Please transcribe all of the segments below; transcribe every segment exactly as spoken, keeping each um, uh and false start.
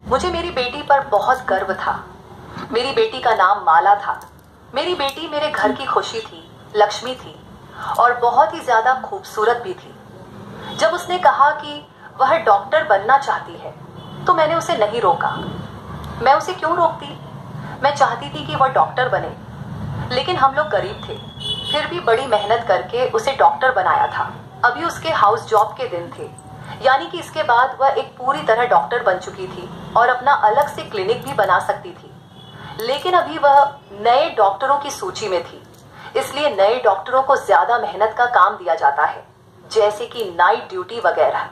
मुझे मेरी बेटी पर बहुत गर्व था। मेरी बेटी का नाम माला था। मेरी बेटी मेरे घर की खुशी थी, लक्ष्मी थी और बहुत ही ज्यादा खूबसूरत भी थी। जब उसने कहा कि वह डॉक्टर बनना चाहती है तो मैंने उसे नहीं रोका। मैं उसे क्यों रोकती? मैं चाहती थी कि वह डॉक्टर बने, लेकिन हम लोग गरीब थे। फिर भी बड़ी मेहनत करके उसे डॉक्टर बनाया था। अभी उसके हाउस जॉब के दिन थे, यानी कि इसके बाद वह एक पूरी तरह डॉक्टर बन चुकी थी और अपना अलग से क्लिनिक भी बना सकती थी। लेकिन अभी वह नए डॉक्टरों की सूची में थी, इसलिए नए डॉक्टरों को ज्यादा मेहनत का काम दिया जाता है, जैसे कि नाइट ड्यूटी वगैरह।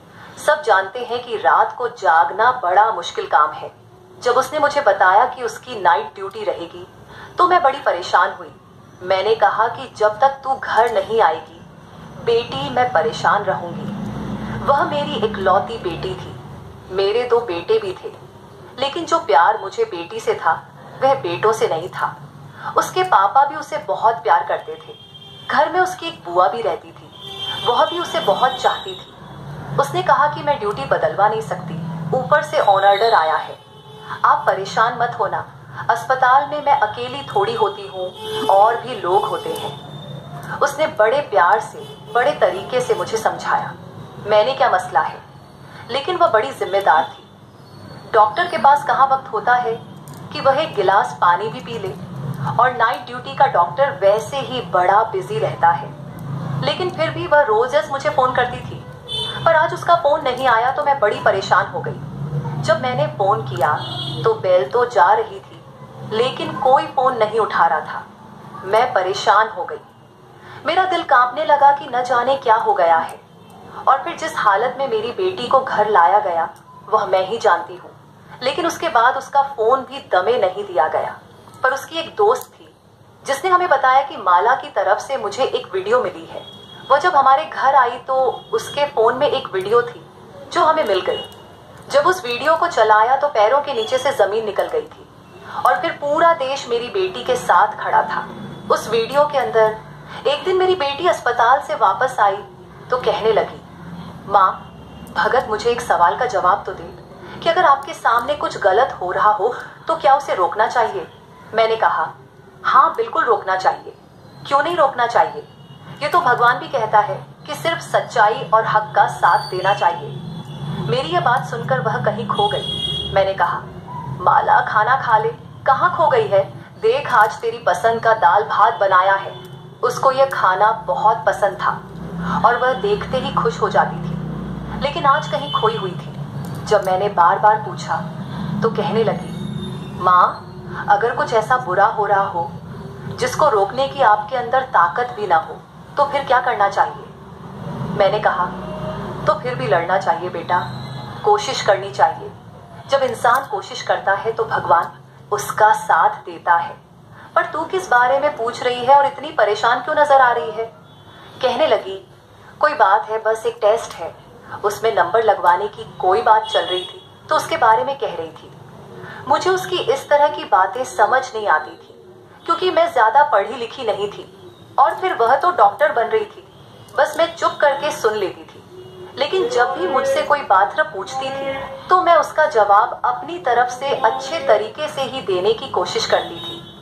सब जानते हैं कि रात को जागना बड़ा मुश्किल काम है। जब उसने मुझे बताया कि उसकी नाइट ड्यूटी रहेगी तो मैं बड़ी परेशान हुई। मैंने कहा कि जब तक तू घर नहीं आएगी बेटी, मैं परेशान रहूंगी। वह मेरी इकलौती बेटी थी। मेरे दो बेटे भी थे, लेकिन जो प्यार मुझे बेटी से था वह बेटों से नहीं था। उसके पापा भी उसे बहुत प्यार करते थे। घर में उसकी एक बुआ भी रहती थी, वह भी उसे बहुत चाहती थी। उसने कहा कि मैं ड्यूटी बदलवा नहीं सकती, ऊपर से ऑर्डर आया है। आप परेशान मत होना, अस्पताल में मैं अकेली थोड़ी होती हूँ, और भी लोग होते हैं। उसने बड़े प्यार से, बड़े तरीके से मुझे समझाया। मैंने क्या मसला है, लेकिन वह बड़ी जिम्मेदार थी। डॉक्टर के पास कहाँ वक्त होता है कि वह एक गिलास पानी भी पी ले, और नाइट ड्यूटी का डॉक्टर वैसे ही बड़ा बिजी रहता है। लेकिन फिर भी वह रोज मुझे फोन करती थी, पर आज उसका फोन नहीं आया तो मैं बड़ी परेशान हो गई। जब मैंने फोन किया तो बेल तो जा रही थी, लेकिन कोई फोन नहीं उठा रहा था। मैं परेशान हो गई। मेरा दिल कांपने लगा कि न जाने क्या हो गया है। और फिर जिस हालत में मेरी बेटी को घर लाया गया वह मैं ही जानती हूँ। लेकिन उसके बाद उसका फोन भी दमे नहीं दिया गया। पर उसकी एक दोस्त थी जिसने हमें बताया कि माला की तरफ से मुझे एक वीडियो मिली है। वह जब हमारे घर आई तो उसके फोन में एक वीडियो थी जो हमें मिल गई। जब उस वीडियो को चलाया तो पैरों के नीचे से जमीन निकल गई थी, और फिर पूरा देश मेरी बेटी के साथ खड़ा था। उस वीडियो के अंदर एक दिन मेरी बेटी अस्पताल से वापस आई तो कहने लगी, माँ भगत मुझे एक सवाल का जवाब तो दे कि अगर आपके सामने कुछ गलत हो रहा हो तो क्या उसे रोकना चाहिए? मैंने कहा, हाँ बिल्कुल रोकना चाहिए। क्यों नहीं रोकना चाहिए? ये तो भगवान भी कहता है कि सिर्फ सच्चाई और हक का साथ देना चाहिए। मेरी यह बात सुनकर वह कहीं खो गई। मैंने कहा, माला खाना खा ले। कहाँ खो गई है? देख आज तेरी पसंद का दाल भात बनाया है। उसको यह खाना बहुत पसंद था और वह देखते ही खुश हो जाती थी, लेकिन आज कहीं खोई हुई थी। जब मैंने बार बार पूछा तो कहने लगी, माँ अगर कुछ ऐसा बुरा हो रहा हो जिसको रोकने की आपके अंदर ताकत भी ना हो तो फिर क्या करना चाहिए? मैंने कहा, तो फिर भी लड़ना चाहिए बेटा, कोशिश करनी चाहिए। जब इंसान कोशिश करता है तो भगवान उसका साथ देता है। पर तू किस बारे में पूछ रही है और इतनी परेशान क्यों नजर आ रही है? कहने लगी, कोई बात है, बस एक टेस्ट है। उसमें नंबर लगवाने की कोई बात चल रही थी तो उसके बारे में कह रही थी। मुझे उसकी इस तरह की बातें समझ नहीं आती थी, क्योंकि मैं ज्यादा पढ़ी लिखी नहीं थी, और फिर वह तो डॉक्टर बन रही थी। बस मैं चुप करके सुन लेती थी। लेकिन जब भी मुझसे कोई बात पूछती थी तो मैं उसका जवाब अपनी तरफ से अच्छे तरीके से ही देने की कोशिश करती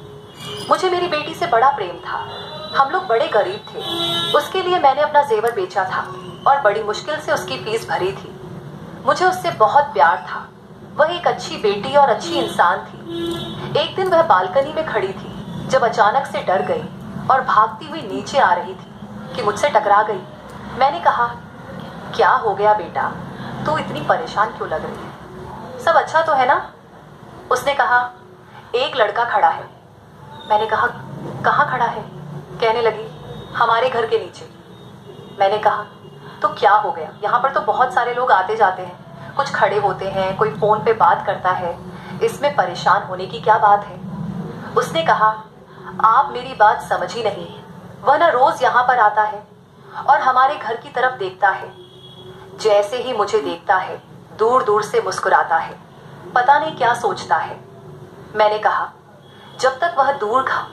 थी। मुझे मेरी बेटी से बड़ा प्रेम था। हम लोग बड़े गरीब थे। उसके लिए मैंने अपना जेवर बेचा था और बड़ी मुश्किल से उसकी फीस भरी थी। मुझे उससे बहुत प्यार था। वह एक अच्छी बेटी और अच्छी इंसान थी। एक दिन वह बालकनी में खड़ी थी जब अचानक से डर गई और भागती हुई नीचे आ रही थी कि मुझसे टकरा गई। मैंने कहा, क्या हो गया बेटा, तू इतनी परेशान क्यों लग रही है? सब अच्छा तो है ना? उसने कहा, एक लड़का खड़ा है। मैंने कहा, कहाँ खड़ा है? कहने लगी, हमारे घर के नीचे। मैंने कहा, तो क्या हो गया? यहाँ पर तो बहुत सारे लोग आते जाते हैं, कुछ खड़े होते हैं, कोई फोन पे बात करता है, इसमें परेशान होने की क्या बात है? उसने कहा, आप मेरी बात समझ ही नहीं। वह ना रोज यहाँ पर आता है और हमारे घर की तरफ देखता है। जैसे ही मुझे देखता है दूर दूर से मुस्कुराता है, पता नहीं क्या सोचता है। मैंने कहा, जब तक वह दूर खा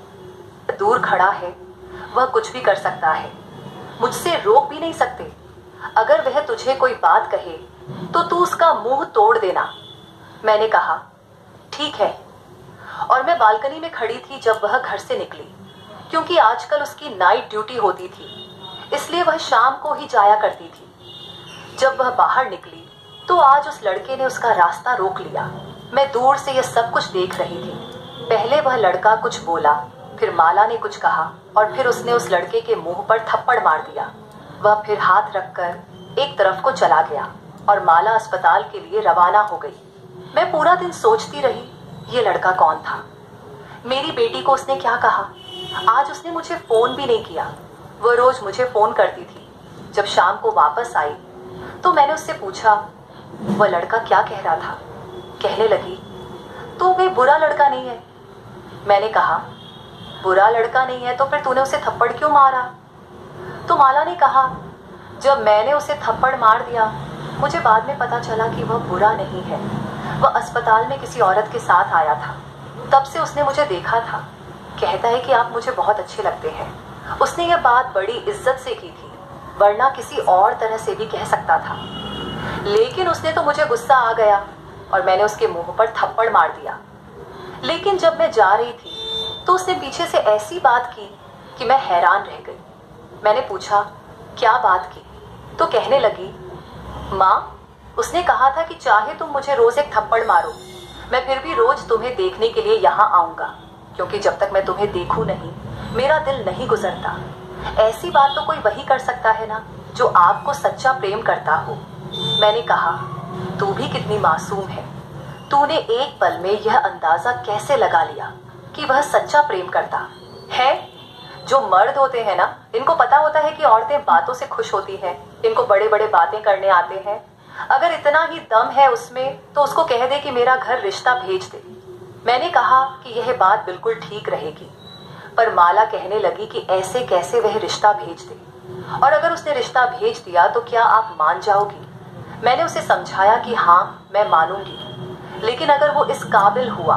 दूर खड़ा है वह कुछ भी कर सकता है, मुझसे रोक भी नहीं सकते। अगर वह तुझे कोई बात कहे तो तू उसका मुंह तोड़ देना। मैंने कहा ठीक है। और मैं बालकनी में खड़ी थी जब वह घर से निकली। क्योंकि आजकल उसकी नाइट ड्यूटी होती थी, इसलिए वह शाम को ही जाया करती थी। जब वह बाहर निकली तो आज उस लड़के ने उसका रास्ता रोक लिया। मैं दूर से यह सब कुछ देख रही थी। पहले वह लड़का कुछ बोला, फिर माला ने कुछ कहा और फिर उसने उस लड़के के मुंह पर थप्पड़ मार दिया। वह फिर हाथ रखकर एक तरफ को चला गया और माला अस्पताल के लिए रवाना हो गई। मैं पूरा दिन सोचती रही, ये लड़का कौन था? मेरी बेटी को उसने क्या कहा? आज उसने मुझे फोन भी नहीं किया। वह रोज मुझे फोन करती थी। जब शाम को वापस आई तो मैंने उससे पूछा, वह लड़का क्या कह रहा था? कहने लगी, तो कोई बुरा लड़का नहीं है। मैंने कहा, बुरा लड़का नहीं है तो फिर तूने उसे थप्पड़ क्यों मारा? तो माला ने कहा, जब मैंने उसे थप्पड़ मार दिया मुझे बाद में पता चला कि वह बुरा नहीं है। वह अस्पताल में किसी औरत के साथ आया था। तब से उसने मुझे देखा था। कहता है कि आप मुझे बहुत अच्छे लगते हैं। उसने यह बात बड़ी इज्जत से की थी, वरना किसी और तरह से भी कह सकता था। लेकिन उसने तो मुझे गुस्सा आ गया और मैंने उसके मुंह पर थप्पड़ मार दिया। लेकिन जब मैं जा रही थी तो उसने पीछे से ऐसी बात की कि मैं हैरान रह गई। मैंने पूछा, क्या बात की? तो कहने लगी, माँ, उसने कहा था कि चाहे तुम मुझे रोज एक थप्पड़ मारो, मैं फिर भी रोज तुम्हें देखने के लिए यहाँ आऊंगा, क्योंकि जब तक मैं तुम्हें देखूं नहीं मेरा दिल नहीं गुजरता। ऐसी बात तो कोई वही कर सकता है ना जो आपको सच्चा प्रेम करता हो। मैंने कहा, तू भी कितनी मासूम है। तूने एक पल में यह अंदाजा कैसे लगा लिया कि वह सच्चा प्रेम करता है? जो मर्द होते हैं ना, इनको पता होता है कि औरतें बातों से खुश होती हैं, इनको बड़े बड़े बातें करने आते हैं। अगर इतना ही दम है उसमें तो उसको कह दे कि मेरा घर रिश्ता भेज दे। मैंने कहा कि यह बात बिल्कुल ठीक रहेगी, पर माला कहने लगी कि ऐसे कैसे वह रिश्ता भेज दे, और अगर उसने रिश्ता भेज दिया तो क्या आप मान जाओगी? मैंने उसे समझाया कि हाँ, मैं मानूंगी, लेकिन अगर वो इस काबिल हुआ।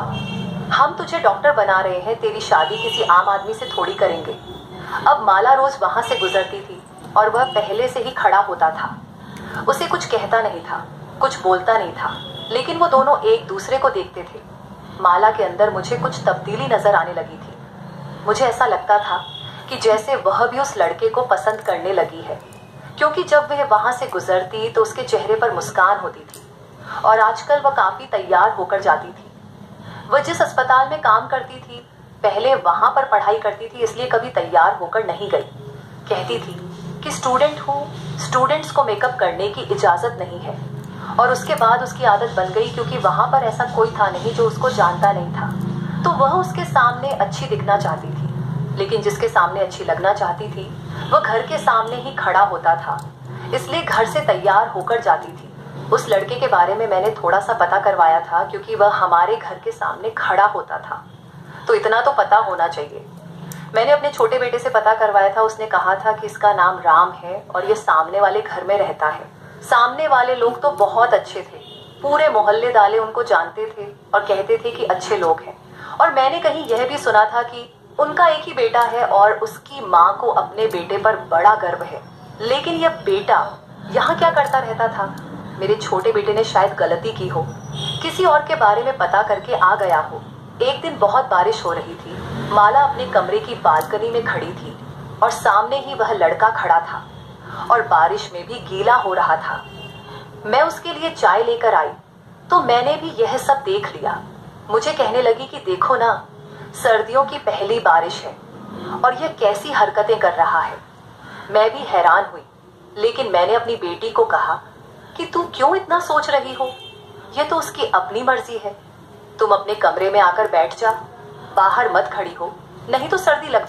हम तुझे डॉक्टर बना रहे हैं, तेरी शादी किसी आम आदमी से थोड़ी करेंगे। अब माला रोज वहां से गुजरती थी और वह पहले से ही खड़ा होता था। उसे कुछ कहता नहीं था, कुछ बोलता नहीं था, लेकिन वो दोनों एक दूसरे को देखते थे। माला के अंदर मुझे कुछ तब्दीली नजर आने लगी थी। मुझे ऐसा लगता था कि जैसे वह भी उस लड़के को पसंद करने लगी है, क्योंकि जब वह वहां से गुजरती तो उसके चेहरे पर मुस्कान होती थी और आजकल वह काफी तैयार होकर जाती थी। वह जिस अस्पताल में काम करती थी, पहले वहां पर पढ़ाई करती थी, इसलिए कभी तैयार होकर नहीं गई। कहती थी कि स्टूडेंट हूँ, स्टूडेंट्स को मेकअप करने की इजाजत नहीं है। और उसके बाद उसकी आदत बन गई, क्योंकि वहां पर ऐसा कोई था नहीं जो उसको जानता नहीं था, तो वह उसके सामने अच्छी दिखना चाहती थी। लेकिन जिसके सामने अच्छी लगना चाहती थी वह घर के सामने ही खड़ा होता था, इसलिए घर से तैयार होकर जाती थी। उस लड़के के बारे में मैंने थोड़ा सा पता करवाया था, क्योंकि वह हमारे घर के सामने खड़ा होता था, तो इतना तो पता होना चाहिए। मैंने अपने छोटे बेटे से पता करवाया था। उसने कहा था कि इसका नाम राम है और ये सामने वाले घर में रहता है। सामने वाले लोग तो बहुत अच्छे थे, पूरे मोहल्ले वाले उनको जानते थे और कहते थे कि अच्छे लोग हैं। और मैंने कहीं यह भी सुना था कि उनका एक ही बेटा है और उसकी माँ को अपने बेटे पर बड़ा गर्व है। लेकिन यह बेटा यहाँ क्या करता रहता था? मेरे छोटे बेटे ने शायद गलती की हो, किसी और के बारे में पता करके आ गया हो। एक दिन बहुत बारिश हो रही थी। माला अपने कमरे की बालकनी में खड़ी थी और सामने ही वह लड़का खड़ा था और बारिश में भी गीला हो रहा था। मैं उसके लिए चाय लेकर आई तो मैंने भी यह सब देख लिया। मुझे कहने लगी कि देखो ना, सर्दियों की पहली बारिश है और यह कैसी हरकतें कर रहा है। मैं भी हैरान हुई, लेकिन मैंने अपनी बेटी को कहा कि तू क्यों इतना सोच रही हो, यह तो उसकी अपनी मर्जी है। तुम अपने कमरे में आकर बैठ जा, बाहर मत खड़ी हो, नहीं तो सर्दी लग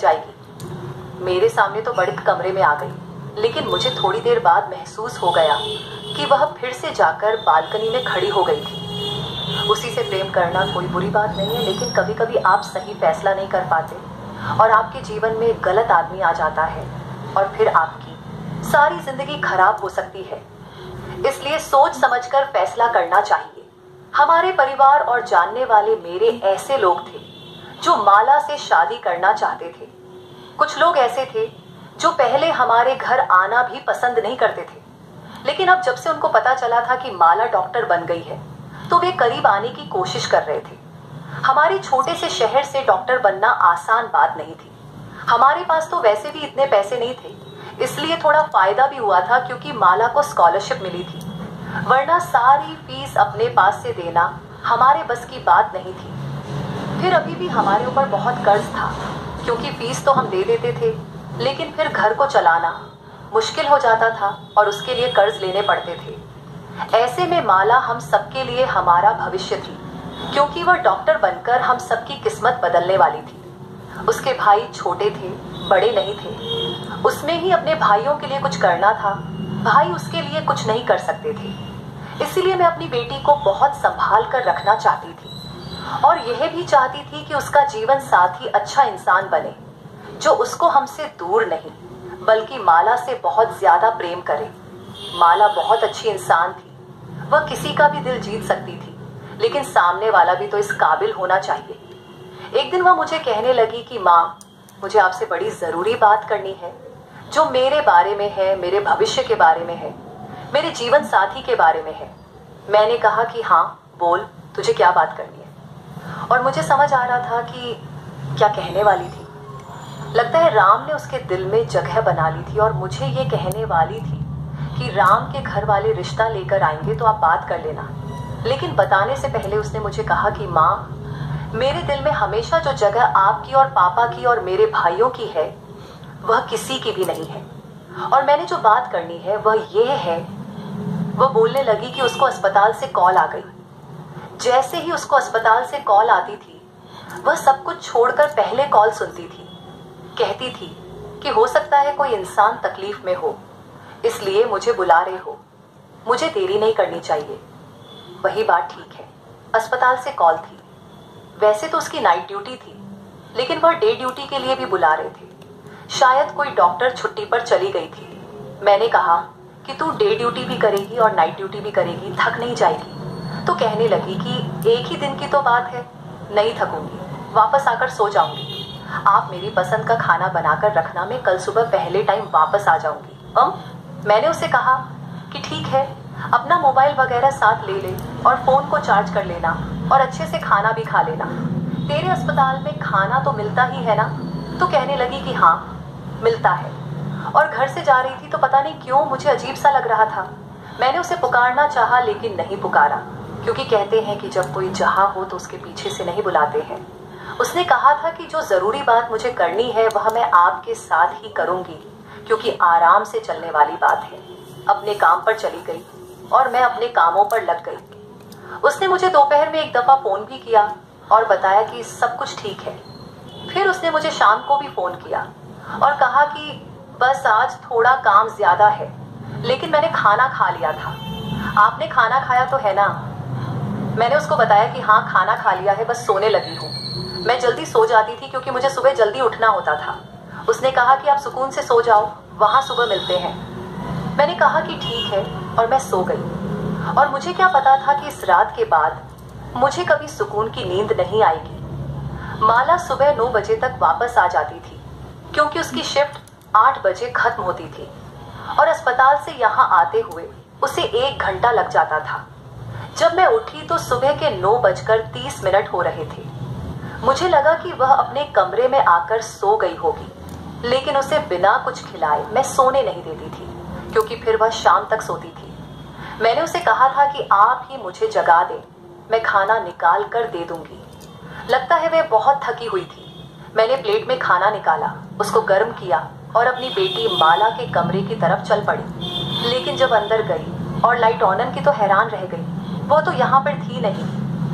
जाएगी। मेरे सामने तो बड़े कमरे में आ गई, लेकिन मुझे थोड़ी देर बाद महसूस हो गया कि वह फिर से जाकर बालकनी में खड़ी हो गई थी। उसी से प्रेम करना कोई बुरी बात नहीं है, लेकिन कभी कभी आप सही फैसला नहीं कर पाते और आपके जीवन में गलत आदमी आ जाता है और फिर आपकी सारी जिंदगी खराब हो सकती है। इसलिए सोच समझकर फैसला करना चाहिए। हमारे परिवार और जानने वाले मेरे ऐसे लोग थे जो माला से शादी करना चाहते थे। कुछ लोग ऐसे थे जो पहले हमारे घर आना भी पसंद नहीं करते थे, लेकिन अब जब से उनको पता चला था कि माला डॉक्टर बन गई है तो वे करीब आने की कोशिश कर रहे थे। हमारे छोटे से शहर से डॉक्टर बनना आसान बात नहीं थी। हमारे पास तो वैसे भी इतने पैसे नहीं थे, इसलिए थोड़ा फायदा भी हुआ था क्योंकि माला को स्कॉलरशिप मिली थी, वरना सारी फीस अपने पास से देना हमारे बस की बात नहीं थी। फिर अभी भी हमारे ऊपर बहुत कर्ज था क्योंकि फीस तो हम दे देते थे, लेकिन फिर घर को चलाना मुश्किल हो जाता था और उसके लिए कर्ज लेने पड़ते थे। ऐसे में माला हम सबके लिए हमारा भविष्य थी, क्योंकि वह डॉक्टर बनकर हम सबकी किस्मत बदलने वाली थी। उसके भाई छोटे थे, बड़े नहीं थे। उसमें ही अपने भाइयों के लिए कुछ करना था। भाई उसके लिए कुछ नहीं कर सकते थे, इसीलिए मैं अपनी बेटी को बहुत संभाल कर रखना चाहती थी और यह भी चाहती थी कि उसका जीवन साथी अच्छा इंसान बने, जो उसको हमसे दूर नहीं बल्कि माला से बहुत ज्यादा प्रेम करे। माला बहुत अच्छी इंसान थी, वह किसी का भी दिल जीत सकती थी, लेकिन सामने वाला भी तो इस काबिल होना चाहिए। एक दिन वह मुझे कहने लगी कि माँ, मुझे आपसे बड़ी जरूरी बात करनी है, जो मेरे बारे में है, मेरे भविष्य के बारे में है, मेरे जीवन साथी के बारे में है। मैंने कहा कि हाँ बोल, तुझे क्या बात करनी है। और मुझे समझ आ रहा था कि क्या कहने वाली थी। लगता है राम ने उसके दिल में जगह बना ली थी और मुझे ये कहने वाली थी कि राम के घर वाले रिश्ता लेकर आएंगे तो आप बात कर लेना। लेकिन बताने से पहले उसने मुझे कहा कि माँ, मेरे दिल में हमेशा जो जगह आपकी और पापा की और मेरे भाइयों की है वह किसी की भी नहीं है, और मैंने जो बात करनी है वह यह है। वह बोलने लगी कि उसको अस्पताल से कॉल आ गई। जैसे ही उसको अस्पताल से कॉल आती थी वह सब कुछ छोड़कर पहले कॉल सुनती थी। कहती थी कि हो सकता है कोई इंसान तकलीफ में हो, इसलिए मुझे बुला रहे हो, मुझे देरी नहीं करनी चाहिए। वही बात ठीक है, अस्पताल से कॉल थी। वैसे तो उसकी नाइट ड्यूटी थी, लेकिन वह डे ड्यूटी के लिए भी बुला रहे थे। शायद कोई डॉक्टर छुट्टी पर चली गई थी। मैंने कहा कि तू डे ड्यूटी भी करेगी और नाइट ड्यूटी भी करेगी, थक नहीं जाएगी। तो कहने लगी कि एक ही दिन की तो बात है, नहीं थकूंगी, वापस आकर सो जाऊंगी। आप मेरी पसंद का खाना बनाकर रखना, मैं कल सुबह पहले टाइम वापस आ जाऊंगी। अम मैंने उसे कहा कि ठीक है, अपना मोबाइल वगैरह साथ ले ले और फोन को चार्ज कर लेना और अच्छे से खाना भी खा लेना। तेरे अस्पताल में खाना तो मिलता ही है ना। तो कहने लगी कि हाँ मिलता है। और घर से जा रही थी तो पता नहीं क्यों मुझे अजीब सा लग रहा था। मैंने उसे पुकारना चाहा लेकिन नहीं पुकारा, क्योंकि कहते हैं कि जब कोई जहाँ हो तो उसके पीछे से नहीं बुलाते हैं। उसने कहा था कि जो जरूरी बात मुझे करनी है वह मैं आपके साथ ही करूंगी, क्योंकि आराम से चलने वाली बात है। अपने काम पर चली गई और मैं अपने कामों पर लग गई। उसने मुझे दोपहर में एक दफा फोन भी किया और बताया कि सब कुछ ठीक है। फिर उसने मुझे शाम को भी फोन किया और कहा कि बस आज थोड़ा काम ज्यादा है, लेकिन मैंने खाना खा लिया था। आपने खाना खाया तो है ना। मैंने उसको बताया कि हाँ खाना खा लिया है, बस सोने लगी हूँ। मैं जल्दी सो जाती थी क्योंकि मुझे सुबह जल्दी उठना होता था। उसने कहा कि आप सुकून से सो जाओ, वहां सुबह मिलते हैं। मैंने कहा कि ठीक है और मैं सो गई। और मुझे क्या पता था कि इस रात के बाद मुझे कभी सुकून की नींद नहीं आएगी। माला सुबह नौ बजे तक वापस आ जाती थी, क्योंकि उसकी शिफ्ट आठ बजे खत्म होती थी और अस्पताल से यहाँ आते हुए उसे एक घंटा लग जाता था। जब मैं उठी तो सुबह के नौ बजकर तीस मिनट हो रहे थे। मुझे लगा कि वह अपने कमरे में आकर सो गई होगी, लेकिन उसे बिना कुछ खिलाए मैं सोने नहीं देती थी, क्योंकि फिर वह शाम तक सोती थी। मैंने उसे कहा था कि आप ही मुझे जगा दें, मैं खाना निकाल कर दे दूंगी। लगता है वह बहुत थकी हुई थी। मैंने प्लेट में खाना निकाला, उसको गर्म किया और अपनी बेटी माला के कमरे की तरफ चल पड़ी। लेकिन जब अंदर गई और लाइट ऑनन की तो हैरान रह गई, वो तो यहाँ पर थी नहीं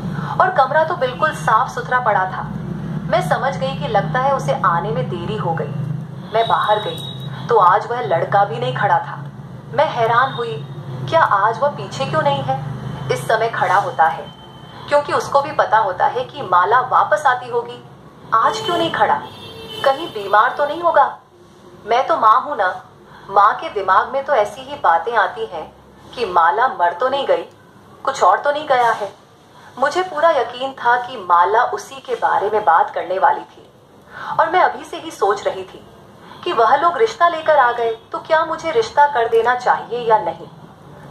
और कमरा तो बिल्कुल साफ सुथरा पड़ा था। मैं समझ गई कि लगता है उसे आने में देरी हो गई। मैं बाहर गई तो आज वह लड़का भी नहीं खड़ा था। मैं हैरान हुई, क्या आज वह पीछे क्यों नहीं है? इस समय खड़ा होता है, क्योंकि उसको भी पता होता है कि माला वापस आती होगी। आज क्यों नहीं खड़ा? कहीं बीमार तो नहीं होगा? मैं तो माँ हूं ना। माँ के दिमाग में तो ऐसी ही बातें आती हैं कि माला मर तो नहीं गई, कुछ और तो नहीं गया है। मुझे पूरा यकीन था कि माला उसी के बारे में बात करने वाली थी और मैं अभी से ही सोच रही थी कि वह लोग रिश्ता लेकर आ गए तो क्या मुझे रिश्ता कर देना चाहिए या नहीं।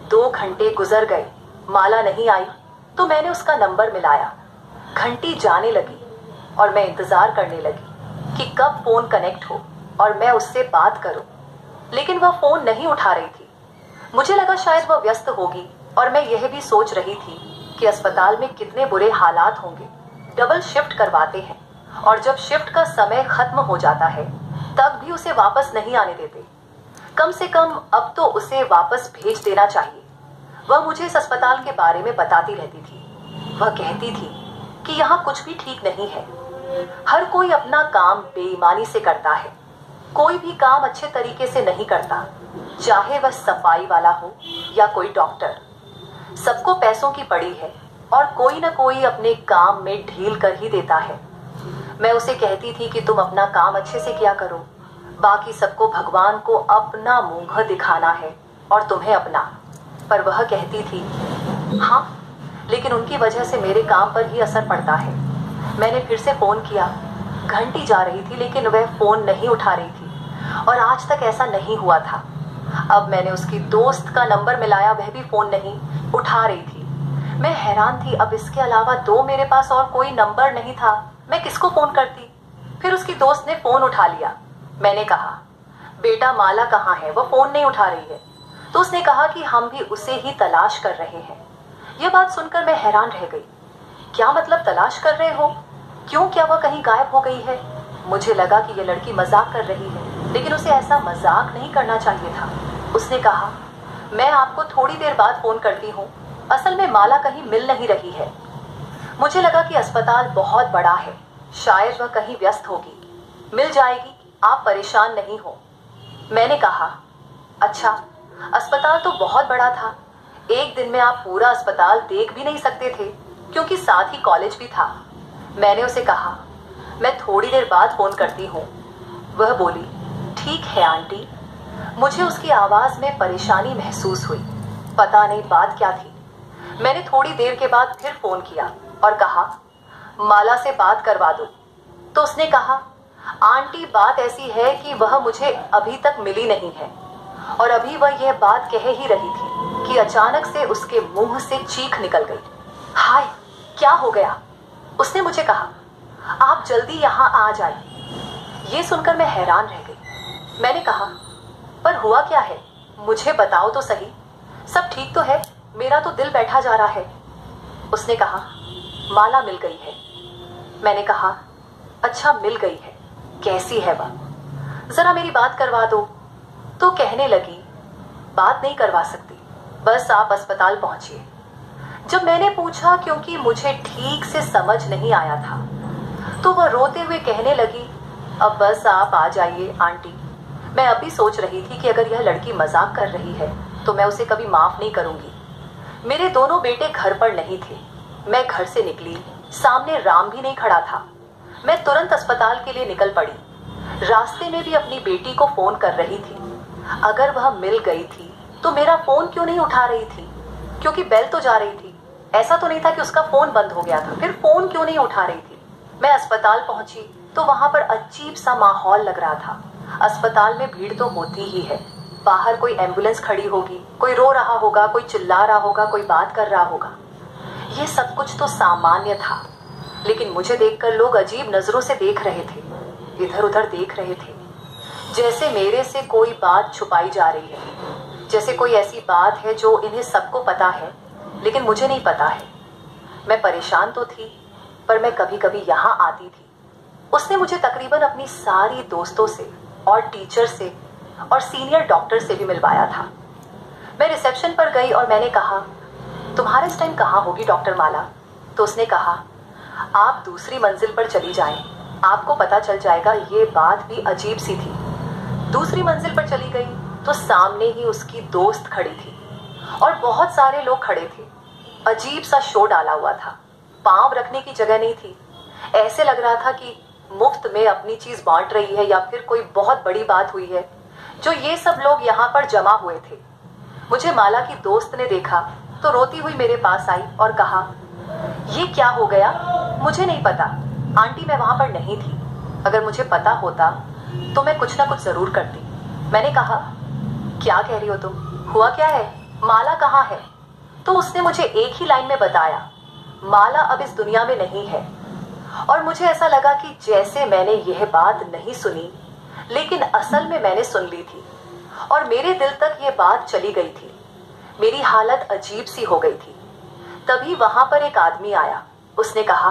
दो घंटे गुजर गए, माला नहीं आई तो मैंने उसका नंबर मिलाया। घंटी जाने लगी और मैं इंतजार करने लगी कि कब फोन कनेक्ट हो और मैं उससे बात करूं, लेकिन वह फोन नहीं उठा रही थी। मुझे लगा शायद वह व्यस्त होगी और मैं यह भी सोच रही थी कि अस्पताल में कितने बुरे हालात होंगे। डबल शिफ्ट करवाते हैं और जब शिफ्ट का समय खत्म हो जाता है तब भी उसे वापस नहीं आने देते। कम से कम अब तो उसे वापस भेज देना चाहिए। वह मुझे इस अस्पताल के बारे में बताती रहती थी। वह कहती थी कि यहाँ कुछ भी ठीक नहीं है। हर कोई अपना काम बेईमानी से करता है। कोई भी काम अच्छे तरीके से नहीं करता, चाहे वह सफाई वाला हो या कोई डॉक्टर। सबको पैसों की पड़ी है और कोई ना कोई अपने काम में ढील कर ही देता है। मैं उसे कहती थी कि तुम अपना काम अच्छे से किया करो, बाकी सबको भगवान को अपना मुंह दिखाना है और तुम्हें अपना। पर वह कहती थी हाँ, लेकिन उनकी वजह से मेरे काम पर ही असर पड़ता है। मैंने फिर से फोन किया। घंटी जा रही थी लेकिन वह फोन नहीं उठा रही थी और आज तक ऐसा नहीं हुआ था। अब मैंने उसकी दोस्त का नंबर मिलाया, वह भी फोन नहीं उठा रही थी। मैं हैरान थी, अब इसके अलावा दो मेरे पास और कोई नंबर नहीं था, मैं किसको फोन करती। फिर उसकी दोस्त ने फोन उठा लिया। मैंने कहा बेटा माला कहाँ है, वह फोन नहीं उठा रही है। तो उसने कहा कि हम भी उसे ही तलाश कर रहे हैं। यह बात सुनकर मैं हैरान रह गई। क्या मतलब तलाश कर रहे हो? क्यों, क्या वह कहीं गायब हो गई है? मुझे लगा कि यह लड़की मजाक कर रही है, लेकिन उसे ऐसा मजाक नहीं करना चाहिए था। उसने कहा मैं आपको थोड़ी देर बाद फोन करती हूँ, असल में माला कहीं मिल नहीं रही है। मुझे लगा कि अस्पताल बहुत बड़ा है, शायद वह कहीं व्यस्त होगी। मिल जाएगी, आप परेशान नहीं हो। मैंने कहा अच्छा, अस्पताल तो बहुत बड़ा था, एक दिन में आप पूरा अस्पताल देख भी नहीं सकते थे क्योंकि साथ ही कॉलेज भी था। मैंने उसे कहा मैं थोड़ी देर बाद फोन करती हूँ। वह बोली ठीक है आंटी। मुझे उसकी आवाज में परेशानी महसूस हुई, पता नहीं बात क्या थी। मैंने थोड़ी देर के बाद फिर फोन किया और कहा माला से बात करवा दो। तो उसने कहा आंटी बात ऐसी है कि वह मुझे अभी तक मिली नहीं है। और अभी वह यह बात कह ही रही थी कि अचानक से उसके मुंह से चीख निकल गई। हाय, क्या हो गया? उसने मुझे कहा आप जल्दी यहाँ आ जाइए। ये सुनकर मैं हैरान रह गई। मैंने कहा पर हुआ क्या है, मुझे बताओ तो सही। सब ठीक तो है, मेरा तो दिल बैठा जा रहा है। उसने कहा माला मिल गई है। मैंने कहा अच्छा, मिल गई है, कैसी है वह? जरा मेरी बात करवा दो। तो कहने लगी बात नहीं करवा सकती, बस आप अस्पताल पहुंचिए। जब मैंने पूछा, क्योंकि मुझे ठीक से समझ नहीं आया था, तो वह रोते हुए कहने लगी अब बस आप आ जाइए आंटी। मैं अभी सोच रही थी कि अगर यह लड़की मजाक कर रही है तो मैं उसे कभी माफ नहीं करूंगी। मेरे दोनों बेटे घर पर नहीं थे। मैं घर से निकली, सामने राम भी नहीं खड़ा था। मैं तुरंत अस्पताल के लिए निकल पड़ी। रास्ते में भी अपनी बेटी को फोन कर रही थी। अगर वह मिल गई थी तो मेरा फोन क्यों नहीं उठा रही थी? क्योंकि बेल तो जा रही थी, ऐसा तो नहीं था कि उसका फोन बंद हो गया था। फिर फोन क्यों नहीं उठा रही थी? मैं अस्पताल पहुंची तो वहां पर अजीब सा माहौल लग रहा था। अस्पताल में भीड़ तो होती ही है। बाहर कोई एम्बुलेंस खड़ी होगी, कोई रो रहा होगा, कोई चिल्ला रहा होगा, कोई बात कर रहा होगा। ये सब कुछ तो सामान्य था, लेकिन मुझे देखकर लोग अजीब नजरों से देख रहे थे, इधर उधर देख रहे थे, जैसे मेरे से कोई बात छुपाई जा रही है, जैसे कोई ऐसी बात है जो इन्हें सबको पता है लेकिन मुझे नहीं पता है। मैं परेशान तो थी, पर मैं कभी कभी यहाँ आती थी। उसने मुझे तकरीबन अपनी सारी दोस्तों से और टीचर से और सीनियर डॉक्टर से भी मिलवाया था। मैं रिसेप्शन पर गई और मैंने कहा तुम्हारे इस टाइम कहाँ होगी डॉक्टर माला? तो उसने कहा आप दूसरी मंजिल पर चली जाएं, आपको पता चल जाएगा। ये बात भी अजीब सी थी। दूसरी मंजिल पर चली गई तो सामने ही उसकी दोस्त खड़ी थी और बहुत सारे लोग खड़े थे। अजीब सा शो डाला हुआ था, पांव रखने की जगह नहीं थी। ऐसे लग रहा था कि मुफ्त में अपनी चीज बांट रही है या फिर कोई बहुत बड़ी बात हुई है जो ये सब लोग यहाँ पर जमा हुए थे। मुझे माला की दोस्त ने देखा तो रोती हुई मेरे पास आई और कहा ये क्या हो गया? मुझे नहीं पता आंटी, मैं वहां पर नहीं थी। अगर मुझे पता होता तो मैं कुछ ना कुछ जरूर करती। मैंने कहा क्या कह रही हो तुम? हुआ क्या है? माला कहाँ है? तो उसने मुझे एक ही लाइन में बताया, माला अब इस दुनिया में नहीं है। और मुझे ऐसा लगा कि जैसे मैंने यह बात नहीं सुनी, लेकिन असल में मैंने सुन ली थी और मेरे दिल तक यह बात चली गई थी। मेरी हालत अजीब सी हो गई थी। तभी वहां पर एक आदमी आया। उसने कहा,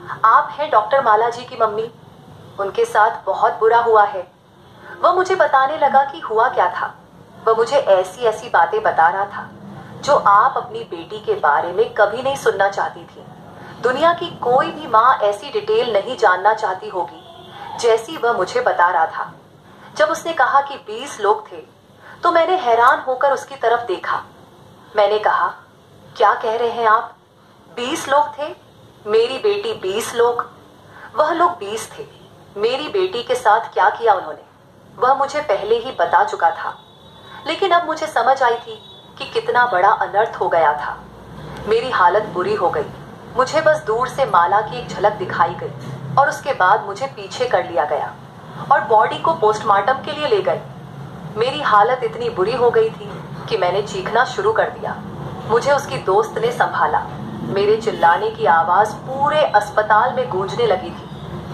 आप हैं डॉक्टर माला जी की मम्मी? उनके साथ बहुत बुरा हुआ है। वह मुझे बताने लगा कि हुआ क्या था। वह मुझे ऐसी ऐसी बातें बता रहा था जो आप अपनी बेटी के बारे में कभी नहीं सुनना चाहती थी। दुनिया की कोई भी माँ ऐसी डिटेल नहीं जानना चाहती होगी जैसी वह मुझे बता रहा था। जब उसने कहा कि बीस लोग थे तो मैंने हैरान होकर उसकी तरफ देखा। मैंने कहा, क्या कह रहे हैं आप? बीस लोग थे? मेरी बेटी बीस लोग? वह लोग बीस थे। मेरी बेटी के साथ क्या किया उन्होंने वह मुझे पहले ही बता चुका था, लेकिन अब मुझे समझ आई थी कि कितना बड़ा अनर्थ हो गया था। मेरी हालत बुरी हो गई। मुझे बस दूर से माला की एक झलक दिखाई गई और उसके बाद मुझे पीछे कर लिया गया और बॉडी को पोस्टमार्टम के लिए ले गए। मेरी हालत इतनी बुरी हो गई थी कि मैंने चीखना शुरू कर दिया। मुझे उसकी दोस्त ने संभाला। मेरे चिल्लाने की आवाज पूरे अस्पताल में गूंजने लगी थी।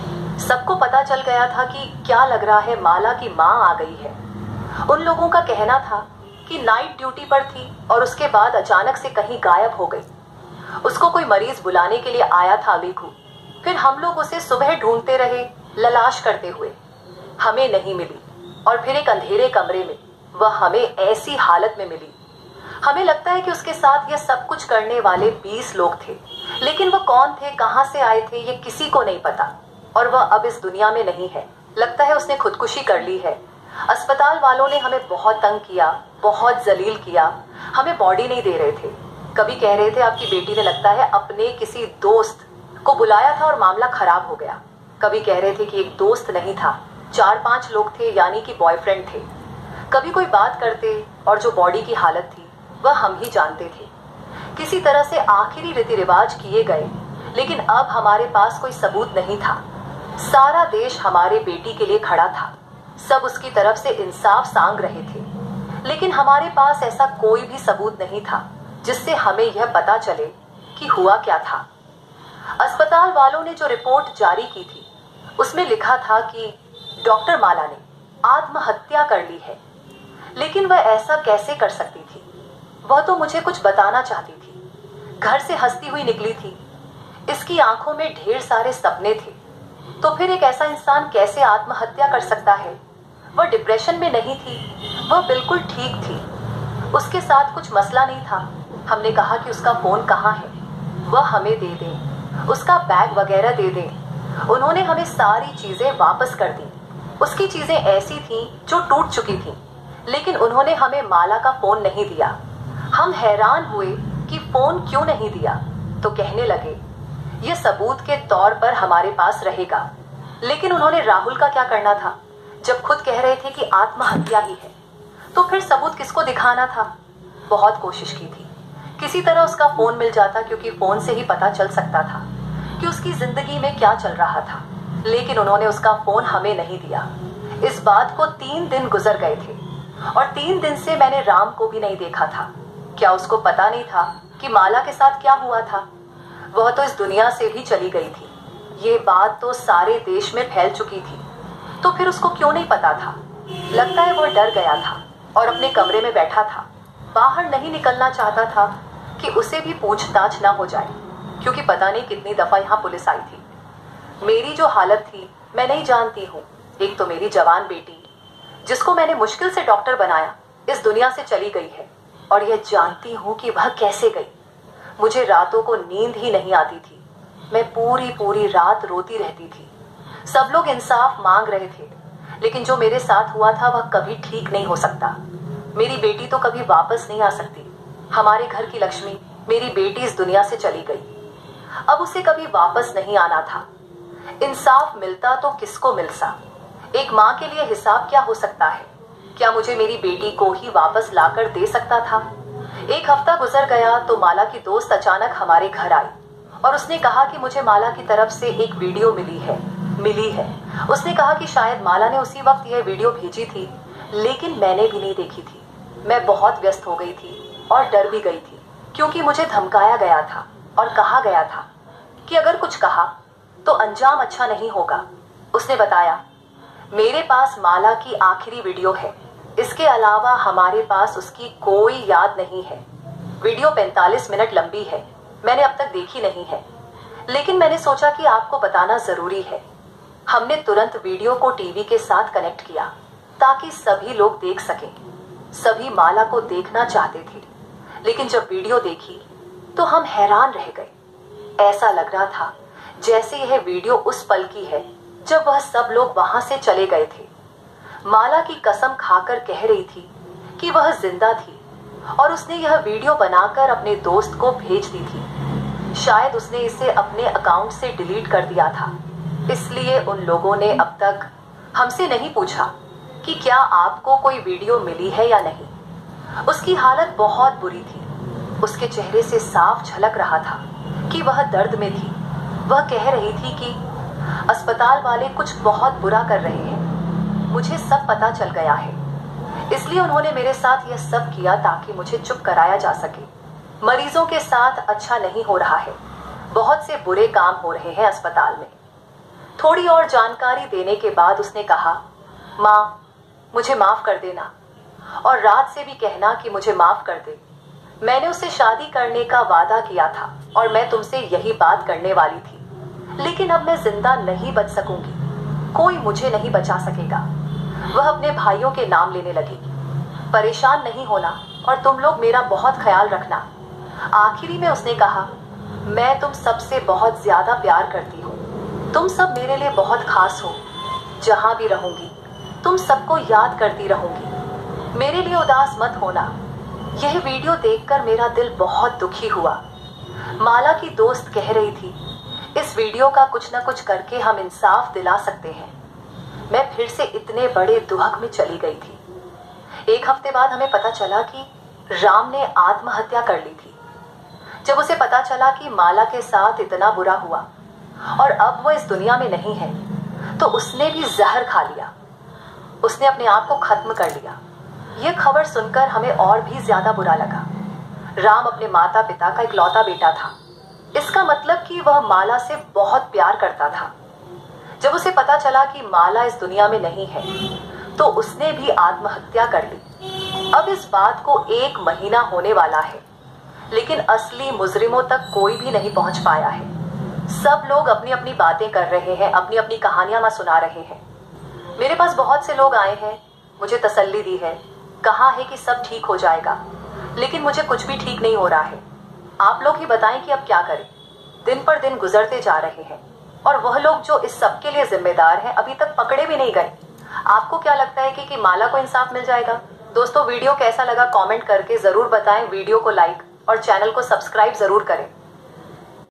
सबको पता चल गया था कि क्या लग रहा है, माला की माँ आ गई है। उन लोगों का कहना था कि नाइट ड्यूटी पर थी और उसके बाद अचानक से कहीं गायब हो गई। उसको कोई मरीज बुलाने के लिए आया था अलीकू। फिर हम लोग उसे सुबह ढूंढते रहे, ललाश करते हुए। हमें नहीं मिली और फिर एक अंधेरे कमरे में वह हमें ऐसी हालत में मिली। हमें लगता है कि उसके साथ यह सब कुछ करने वाले बीस लोग थे, लेकिन वह कौन थे, कहां से आए थे, ये किसी को नहीं पता। और वह अब इस दुनिया में नहीं है। लगता है उसने खुदकुशी कर ली है। अस्पताल वालों ने हमें बहुत तंग किया, बहुत जलील किया। हमें बॉडी नहीं दे रहे थे। कभी कह रहे थे आपकी बेटी ने लगता है अपने किसी दोस्त को बुलाया था और मामला खराब हो गया। कभी कह रहे थे कि एक दोस्त नहीं था, चार पांच लोग थे, यानी कि बॉयफ्रेंड थे। कभी कोई बात करते और जो बॉडी की हालत थी वह हम ही जानते थे। किसी तरह से आखिरी रीति रिवाज किए गए, लेकिन अब हमारे पास कोई सबूत नहीं था। सारा देश हमारे बेटी के लिए खड़ा था। सब उसकी तरफ से इंसाफ सांग रहे थे, लेकिन हमारे पास ऐसा कोई भी सबूत नहीं था जिससे हमें यह पता चले कि हुआ क्या था। अस्पताल वालों ने जो रिपोर्ट जारी की थी उसमें लिखा था कि डॉक्टर माला ने आत्महत्या कर ली है, लेकिन वह ऐसा कैसे कर सकती थी? वह तो मुझे कुछ बताना चाहती थी। घर से हंसती हुई निकली थी। इसकी आंखों में ढेर सारे सपने थे। तो फिर एक ऐसा इंसान कैसे आत्महत्या कर सकता है? वह डिप्रेशन में नहीं थी, वह बिल्कुल ठीक थी। उसके साथ कुछ मसला नहीं था। हमने कहा कि उसका फोन कहाँ है, वह हमें दे दें, उसका बैग वगैरह दे दें। उन्होंने हमें सारी चीजें वापस कर दी। उसकी चीजें ऐसी थीं जो टूट चुकी थीं, लेकिन उन्होंने हमें माला का फोन नहीं दिया। हम हैरान हुए कि फोन क्यों नहीं दिया, तो कहने लगे यह सबूत के तौर पर हमारे पास रहेगा। लेकिन उन्होंने राहुल का क्या करना था? जब खुद कह रहे थे कि आत्महत्या ही है, तो फिर सबूत किसको दिखाना था? बहुत कोशिश की थी, किसी तरह उसका फोन मिल जाता, क्योंकि फोन से ही पता चल सकता था कि उसकी जिंदगी में क्या चल रहा था। लेकिन उन्होंने उसका फोन हमें नहीं दिया। इस बात को तीन दिन गुजर गए थे और तीन दिन से मैंने राम को भी नहीं देखा था। क्या उसको पता नहीं था कि माला के साथ क्या हुआ था? वह तो इस दुनिया से भी चली गई थी। ये बात तो सारे देश में फैल चुकी थी, तो फिर उसको क्यों नहीं पता था? लगता है वह डर गया था और अपने कमरे में बैठा था। बाहर नहीं निकलना चाहता था कि उसे भी पूछताछ ना हो जाए, क्योंकि पता नहीं कितनी दफा यहाँ पुलिस आई थी। मेरी जो हालत थी मैं नहीं जानती हूँ। एक तो मेरी जवान बेटी, जिसको मैंने मुश्किल से डॉक्टर बनाया, इस दुनिया से चली गई है, और यह जानती हूँ कि वह कैसे गई। मुझे रातों को नींद ही नहीं आती थी। मैं पूरी पूरी रात रोती रहती थी। सब लोग इंसाफ मांग रहे थे, लेकिन जो मेरे साथ हुआ था वह कभी ठीक नहीं हो सकता। मेरी बेटी तो कभी वापस नहीं आ सकती। हमारे घर की लक्ष्मी, मेरी बेटी, इस दुनिया से चली गई। अब उसे कभी वापस नहीं आना था। इंसाफ मिलता तो किसको मिल सा। एक माँ के लिए हिसाब क्या हो सकता है? क्या मुझे मेरी बेटी को ही वापस लाकर दे सकता था? एक हफ्ता गुजर गया तो माला की दोस्त अचानक हमारे घर आई और उसने कहा कि मुझे माला की तरफ से एक वीडियो मिली है मिली है उसने कहा कि शायद माला ने उसी वक्त यह वीडियो भेजी थी, लेकिन मैंने भी नहीं देखी थी। मैं बहुत व्यस्त हो गई थी। और डर भी गई थी, क्योंकि मुझे धमकाया गया था और कहा गया था कि अगर कुछ कहा तो अंजाम अच्छा नहीं होगा। उसने बताया, मेरे पास माला की आखिरी वीडियो है, इसके अलावा हमारे पास उसकी कोई याद नहीं है। वीडियो पैंतालीस मिनट लंबी है, मैंने अब तक देखी नहीं है, लेकिन मैंने सोचा कि आपको बताना जरूरी है। हमने तुरंत वीडियो को टीवी के साथ कनेक्ट किया ताकि सभी लोग देख सकें। सभी माला को देखना चाहते थे, लेकिन जब वीडियो देखी तो हम हैरान रह गए। ऐसा लग रहा था जैसे यह वीडियो उस पल की है जब वह सब लोग वहां से चले गए थे। माला की कसम खाकर कह रही थी कि वह जिंदा थी और उसने यह वीडियो बनाकर अपने दोस्त को भेज दी थी। शायद उसने इसे अपने अकाउंट से डिलीट कर दिया था, इसलिए उन लोगों ने अब तक हमसे नहीं पूछा कि क्या आपको कोई वीडियो मिली है या नहीं। उसकी हालत बहुत बुरी थी, उसके चेहरे से साफ झलक रहा था कि वह दर्द में थी। वह कह रही थी कि अस्पताल वाले कुछ बहुत बुरा कर रहे हैं, मुझे सब पता चल गया है, इसलिए उन्होंने मेरे साथ यह सब किया ताकि मुझे चुप कराया जा सके। मरीजों के साथ अच्छा नहीं हो रहा है, बहुत से बुरे काम हो रहे हैं अस्पताल में। थोड़ी और जानकारी देने के बाद उसने कहा, माँ मुझे माफ कर देना और रात से भी कहना कि मुझे माफ कर दे। मैंने उससे शादी करने का वादा किया था और मैं तुमसे यही बात करने वाली थी, लेकिन अब मैं जिंदा नहीं बच सकूंगी, कोई मुझे नहीं बचा सकेगा। वह अपने भाइयों के नाम लेने लगी। परेशान नहीं होना और तुम लोग मेरा बहुत ख्याल रखना। आखिरी में उसने कहा, मैं तुम सबसे बहुत ज्यादा प्यार करती हूँ, तुम सब मेरे लिए बहुत खास हो। जहां भी रहूंगी तुम सबको याद करती रहूंगी, मेरे लिए उदास मत होना। यह वीडियो देखकर मेरा दिल बहुत दुखी हुआ। माला की दोस्त कह रही थी, इस वीडियो का कुछ न कुछ करके हम इंसाफ दिला सकते हैं। मैं फिर से इतने बड़े दुहक में चली गई थी। एक हफ्ते बाद हमें पता चला कि राम ने आत्महत्या कर ली थी। जब उसे पता चला कि माला के साथ इतना बुरा हुआ और अब वह इस दुनिया में नहीं है, तो उसने भी जहर खा लिया। उसने अपने आप को खत्म कर लिया। यह खबर सुनकर हमें और भी ज्यादा बुरा लगा। राम अपने माता पिता का इकलौता बेटा था, इसका मतलब कि वह माला से बहुत प्यार करता था। जब उसे पता चला कि माला इस दुनिया में नहीं है, तो उसने भी आत्महत्या कर ली। अब इस बात को एक महीना होने वाला है, लेकिन असली मुजरिमों तक कोई भी नहीं पहुंच पाया है। सब लोग अपनी अपनी बातें कर रहे हैं, अपनी अपनी कहानियां मैं सुना रहे हैं। मेरे पास बहुत से लोग आए हैं, मुझे तसल्ली दी है, कहा है कि सब ठीक हो जाएगा, लेकिन मुझे कुछ भी ठीक नहीं हो रहा है। आप लोग ही बताएं कि अब क्या करें। दिन पर दिन गुजरते जा रहे हैं और वह लोग जो इस सब के लिए जिम्मेदार हैं अभी तक पकड़े भी नहीं गए। आपको क्या लगता है कि, कि माला को इंसाफ मिल जाएगा? दोस्तों, वीडियो कैसा लगा कमेंट करके जरूर बताएं। वीडियो को लाइक और चैनल को सब्सक्राइब जरूर करें।